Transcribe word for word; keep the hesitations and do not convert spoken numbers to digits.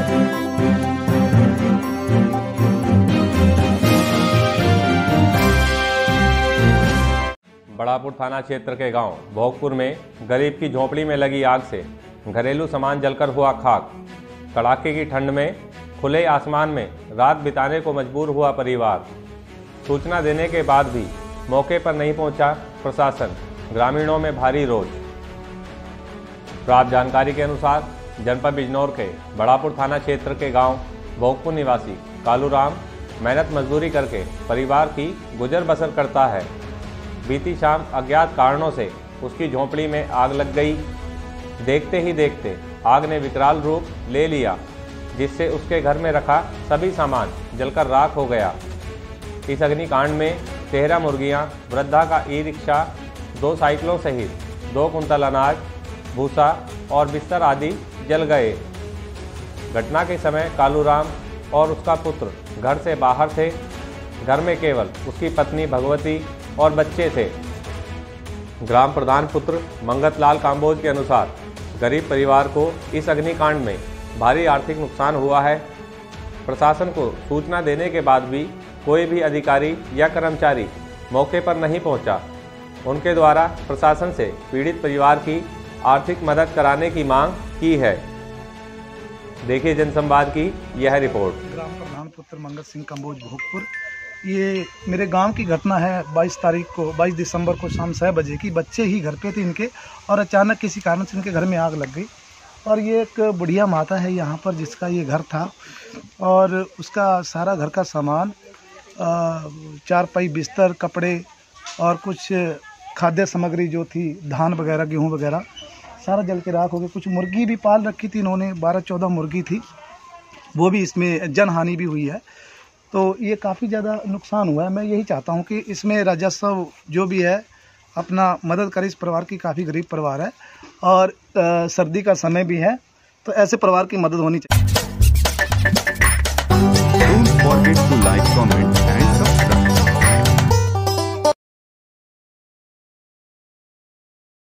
बड़ापुर थाना क्षेत्र के गांव भोगपुर में गरीब की झोपड़ी में लगी आग से घरेलू सामान जलकर हुआ खाक। कड़ाके की ठंड में खुले आसमान में रात बिताने को मजबूर हुआ परिवार। सूचना देने के बाद भी मौके पर नहीं पहुंचा प्रशासन, ग्रामीणों में भारी रोष। प्राप्त जानकारी के अनुसार जनपद बिजनौर के बड़ापुर थाना क्षेत्र के गांव भोगपुर निवासी कालूराम मेहनत मजदूरी करके परिवार की गुजर बसर करता है। बीती शाम अज्ञात कारणों से उसकी झोंपड़ी में आग लग गई। देखते ही देखते आग ने विकराल रूप ले लिया, जिससे उसके घर में रखा सभी सामान जलकर राख हो गया। इस अग्निकांड में तेरह मुर्गियां, वृद्धा का ई रिक्शा, दो साइकिलों सहित दो कुंतल अनाज, भूसा और बिस्तर आदि जल गए। घटना के समय कालूराम और उसका पुत्र घर से बाहर थे। घर में केवल उसकी पत्नी भगवती और बच्चे थे। ग्राम प्रधान पुत्र मंगत लाल काम्बोज के अनुसार गरीब परिवार को इस अग्निकांड में भारी आर्थिक नुकसान हुआ है। प्रशासन को सूचना देने के बाद भी कोई भी अधिकारी या कर्मचारी मौके पर नहीं पहुंचा। उनके द्वारा प्रशासन से पीड़ित परिवार की आर्थिक मदद कराने की मांग की है। देखिए जनसंवाद की यह रिपोर्ट। ग्राम प्रधान पुत्र मंगत सिंह काम्बोज भोगपुर। ये मेरे गांव की घटना है। बाईस तारीख को बाईस दिसंबर को शाम छः बजे की। बच्चे ही घर पे थे इनके और अचानक किसी कारण से इनके घर में आग लग गई। और ये एक बुढ़िया माता है यहाँ पर जिसका ये घर था और उसका सारा घर का सामान, चारपाई, बिस्तर, कपड़े और कुछ खाद्य सामग्री जो थी, धान वगैरह, गेहूँ वगैरह, सारा जल के राख हो गया। कुछ मुर्गी भी पाल रखी थी इन्होंने, बारह चौदह मुर्गी थी, वो भी इसमें जनहानि भी हुई है। तो ये काफ़ी ज़्यादा नुकसान हुआ है। मैं यही चाहता हूँ कि इसमें राजस्व जो भी है अपना मदद करे। इस परिवार की काफ़ी गरीब परिवार है और आ, सर्दी का समय भी है, तो ऐसे परिवार की मदद होनी चाहिए।